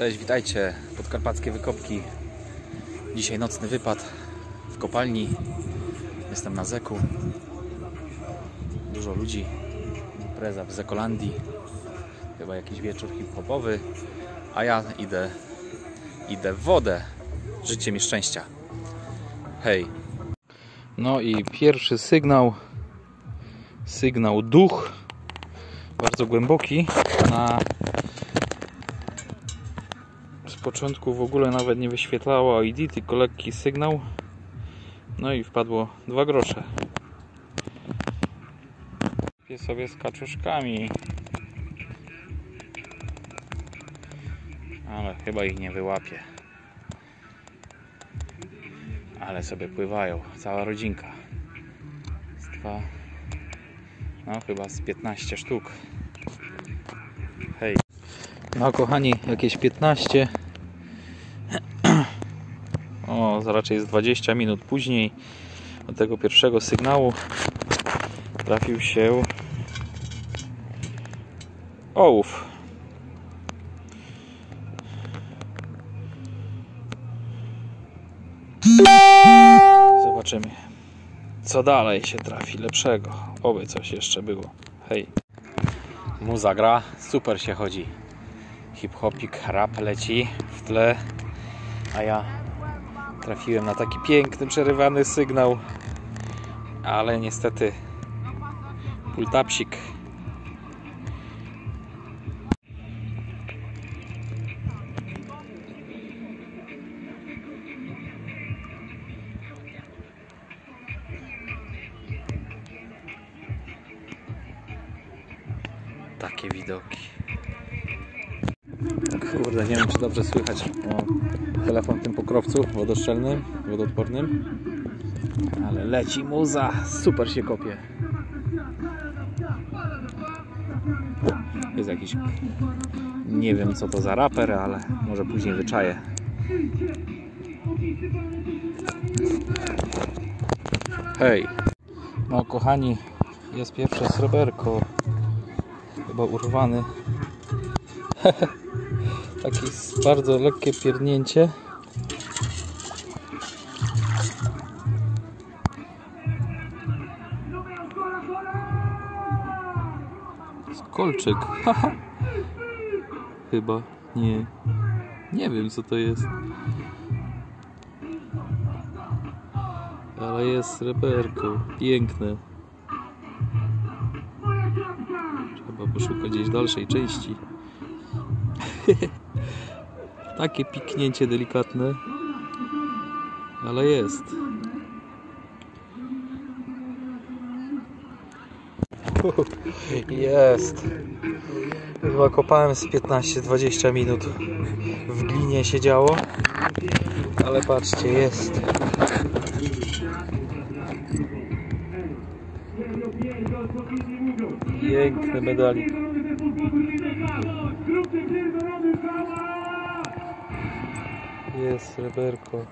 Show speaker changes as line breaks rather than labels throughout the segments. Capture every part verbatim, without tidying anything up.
Cześć, witajcie, podkarpackie wykopki. Dzisiaj nocny wypad w kopalni. Jestem na Zeku. Dużo ludzi. Impreza w Zekolandii. Chyba jakiś wieczór hip-hopowy. A ja idę, idę w wodę. Życzcie mi szczęścia. Hej. No i pierwszy sygnał. Sygnał duch. Bardzo głęboki. Na Z początku w ogóle nawet nie wyświetlało I D, tylko lekki sygnał. No i wpadło dwa grosze. Piję sobie z kaczuszkami. Ale chyba ich nie wyłapię. Ale sobie pływają. Cała rodzinka. Z dwa... No chyba z piętnaście sztuk. Hej. No kochani, jakieś piętnaście. O, raczej z dwadzieścia minut później do tego pierwszego sygnału trafił się ołów. Zobaczymy, co dalej się trafi lepszego. Oby coś jeszcze było. Hej. Muza gra, super się chodzi. Hip-hopik, rap leci w tle, a ja trafiłem na taki piękny, przerywany sygnał, ale niestety pultapsik. Takie widoki. Kurde, nie wiem, czy dobrze słychać o telefon w tym pokrowcu wodoszczelnym, wodoodpornym, ale leci muza, super się kopie. Jest jakiś, nie wiem co to za raper, ale może później wyczaję. Hej, no kochani, jest pierwsze sreberko, chyba urwany. Takie bardzo lekkie pierdnięcie. Kolczyk. Chyba nie. Nie wiem co to jest. Ale jest sreberko. Piękne. Trzeba poszukać gdzieś dalszej części. Takie piknięcie delikatne, ale jest. Jest. Chyba kopałem z piętnaście dwadzieścia minut. W glinie się działo, ale patrzcie, jest. Piękny medalik. Jest sreberko.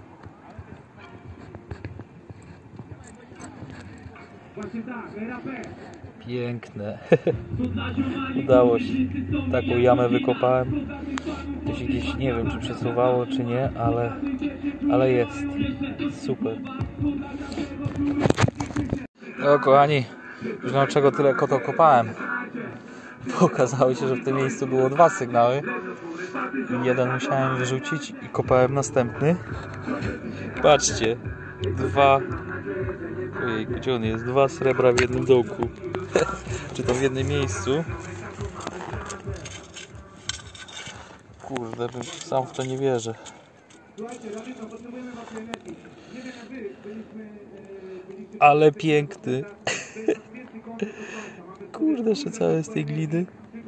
Piękne. Udało się. Taką jamę wykopałem. To się gdzieś, nie wiem czy przesuwało czy nie, ale, ale jest. Super. No kochani, już na czego tyle koto kopałem. Okazało się, że w tym miejscu było dwa sygnały. Jeden musiałem wyrzucić i kopałem następny. Patrzcie, dwa. Ojej, gdzie on jest? Dwa srebra w jednym dołku. Czy to w jednym miejscu? Kurde, sam w to nie wierzę. Ale piękny. Kurde, jeszcze całe z tej gliny.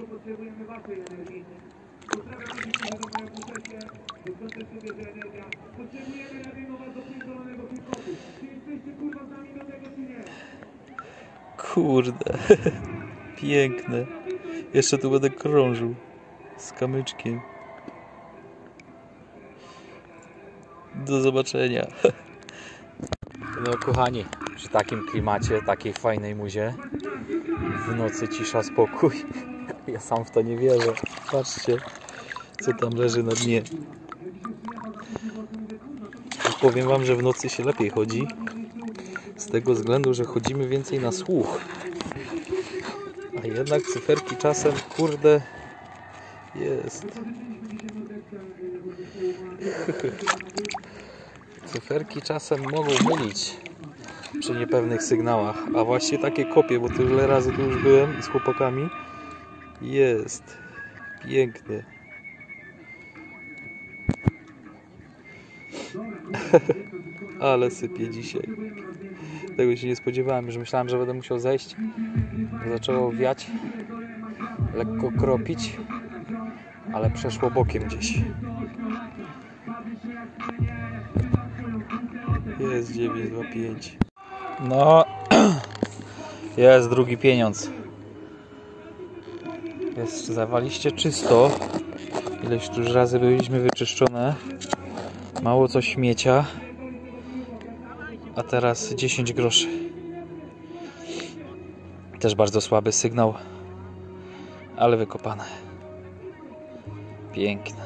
Kurde, piękne. Jeszcze tu będę krążył z kamyczkiem. Do zobaczenia. No kochani, przy takim klimacie, takiej fajnej muzie, w nocy cisza, spokój. Ja sam w to nie wierzę. Patrzcie, co tam leży na dnie. Powiem wam, że w nocy się lepiej chodzi. Z tego względu, że chodzimy więcej na słuch. A jednak cyferki czasem, kurde, jest. Cyferki czasem mogą mylić przy niepewnych sygnałach. A właśnie takie kopie, bo tyle razy tu już byłem z chłopakami. Jest. Piękny. Ale sypie dzisiaj. Tego się nie spodziewałem, że myślałem, że będę musiał zejść. Zaczęło wiać, lekko kropić, ale przeszło bokiem gdzieś. Jest dziewięć dwa pięć. No, jest drugi pieniądz. Jest zawaliście czysto. Ileś tu już razy byliśmy wyczyszczone. Mało co śmiecia. A teraz dziesięć groszy. Też bardzo słaby sygnał, ale wykopane. Piękne.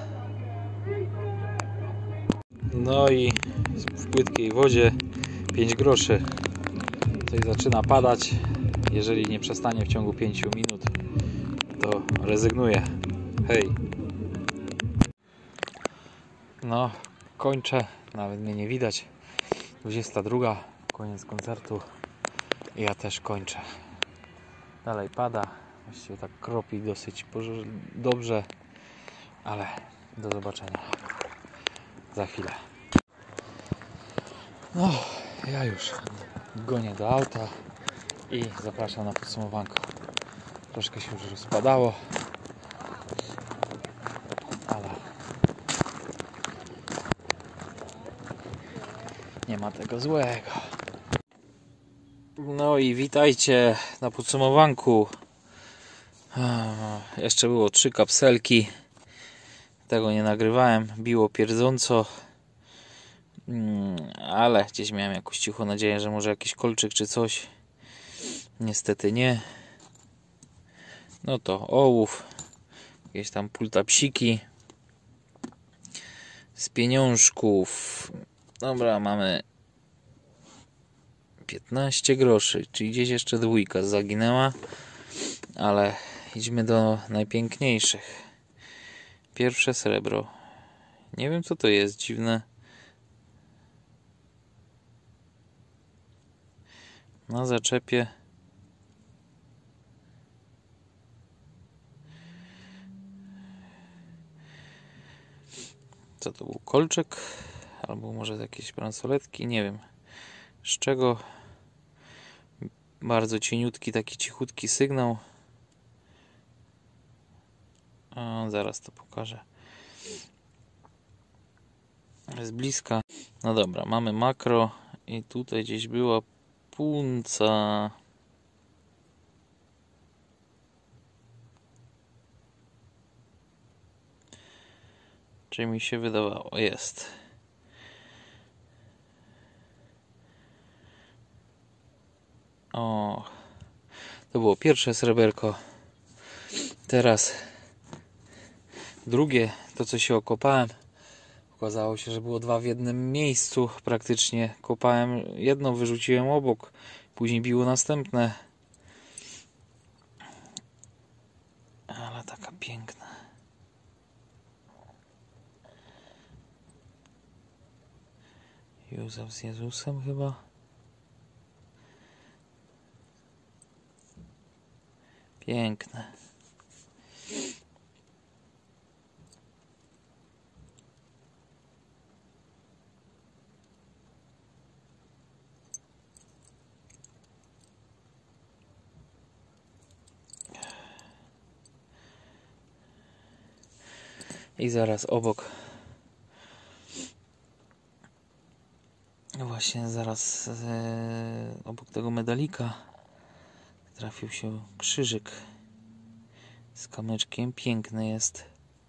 No i w płytkiej wodzie pięć groszy. Tutaj zaczyna padać. Jeżeli nie przestanie w ciągu pięciu minut, to rezygnuję. Hej. No, kończę. Nawet mnie nie widać. dwudziesta druga. Koniec koncertu. I ja też kończę. Dalej pada. Właściwie tak kropi dosyć dobrze. Ale do zobaczenia za chwilę. No, ja już gonię do auta i zapraszam na podsumowanko. Troszkę się już rozpadało, ale nie ma tego złego. No i witajcie na podsumowanku. Jeszcze było trzy kapselki. Tego nie nagrywałem. Biło pierdząco. Ale gdzieś miałem jakąś cichą nadzieję, że może jakiś kolczyk czy coś. Niestety nie. No to ołów. Jakieś tam pulta psiki. Z pieniążków. Dobra, mamy piętnaście groszy. Czyli gdzieś jeszcze dwójka zaginęła. Ale idźmy do najpiękniejszych. Pierwsze srebro. Nie wiem co to jest. Dziwne. Na zaczepie co to był? Kolczyk? Albo może jakieś bransoletki? Nie wiem z czego. Bardzo cieniutki, taki cichutki sygnał. O, zaraz to pokażę z bliska. No dobra, mamy makro i tutaj gdzieś była punca. Czy mi się wydawało? Jest. O, to było pierwsze sreberko. Teraz drugie, to co się okopałem. Okazało się, że było dwa w jednym miejscu. Praktycznie kopałem jedno, wyrzuciłem obok. Później biło następne. Ale taka piękna. Józef z Jezusem chyba. Piękne. I zaraz obok, właśnie zaraz e, obok tego medalika trafił się krzyżyk z kamyczkiem. Piękny jest.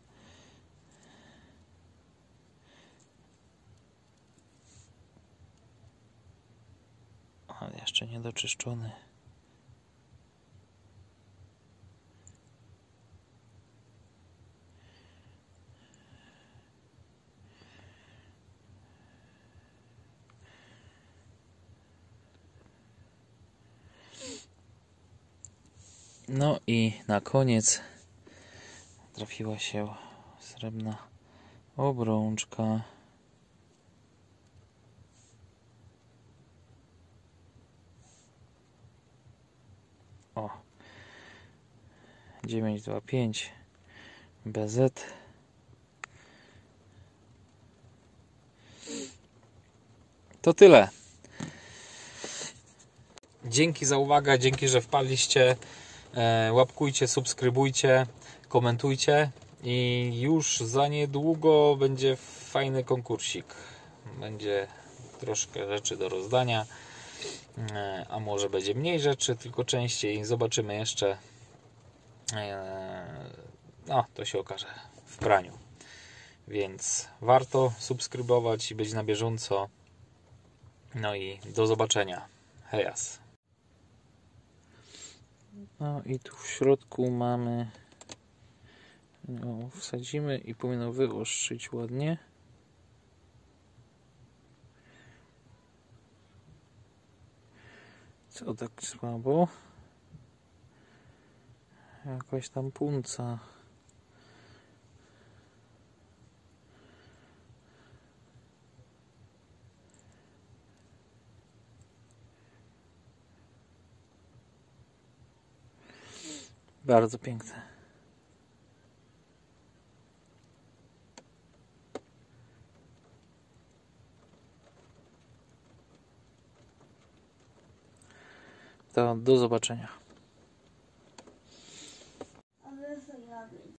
Ale jeszcze niedoczyszczony. No i na koniec trafiła się srebrna obrączka. O, dziewięć dwa pięć B Z. To tyle. Dzięki za uwagę, dzięki, że wpadliście. Łapkujcie, subskrybujcie, komentujcie i już za niedługo będzie fajny konkursik. Będzie troszkę rzeczy do rozdania, a może będzie mniej rzeczy, tylko częściej. Zobaczymy jeszcze. No, to się okaże w praniu. Więc warto subskrybować i być na bieżąco. No i do zobaczenia. Hejas. No i tu w środku mamy, no, wsadzimy i powinno wyostrzyć ładnie. Co tak słabo? Jakaś tam punca. Bardzo piękne. To do zobaczenia.